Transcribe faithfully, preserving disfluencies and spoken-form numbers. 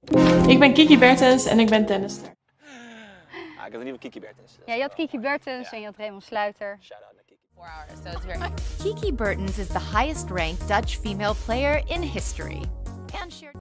Ik ben Kiki Bertens en ik ben tennister. Ah, ik had een nieuwe Kiki Bertens. Ja, je had Kiki Bertens en je had Raymond Sluiter. Shout-out naar Kiki. Four hours, so it's very... Kiki Bertens is the highest ranked Dutch female player in history. And shared